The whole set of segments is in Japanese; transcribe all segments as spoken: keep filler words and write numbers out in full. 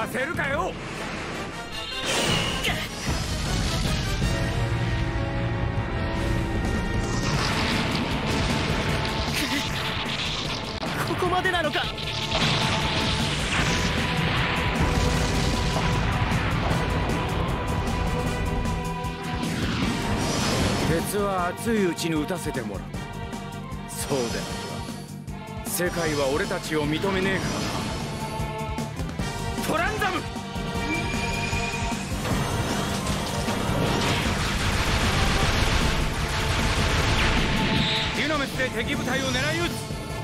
させるかよ。 ここまでなのか。 鉄は熱いうちに撃たせてもらう。そうでなきゃ世界は俺たちを認めねえからな。トランザム、デュナメスで敵部隊を狙い撃つ。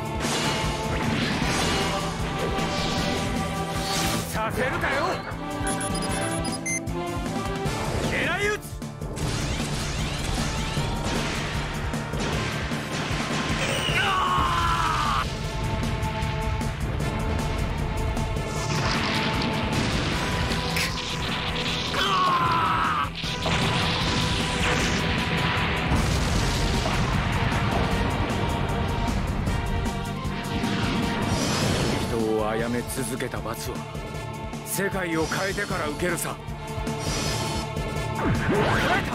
させるかよ。狙い撃つ。殺め続けた罰は世界を変えてから受けるさ。捕らえた。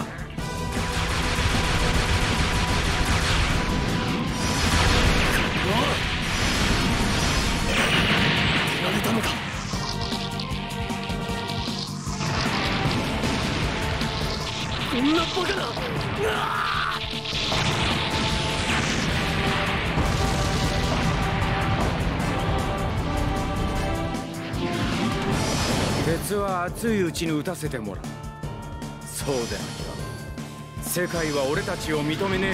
手られたのか。こんなバカな。うわ鉄は熱いうちに撃たせてもらう。そうでなきゃ世界は俺たちを認めねえ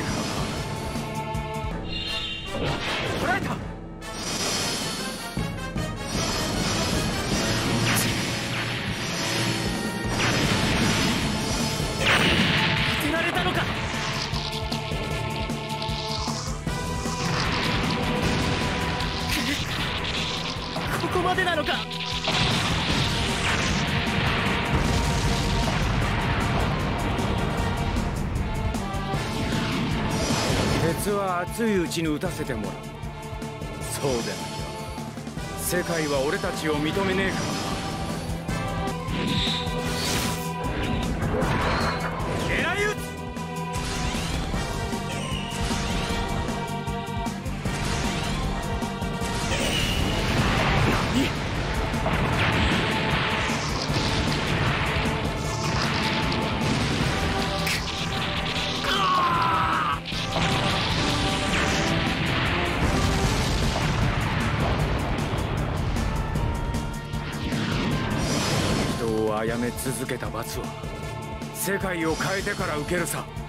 からな。捕らえた。当てられたのか。ここまでなのか。鉄は熱いうちに撃たせてもらう。そうでなきゃ世界は俺たちを認めねえからな。狙い撃つ。殺め続けた罰は世界を変えてから受けるさ。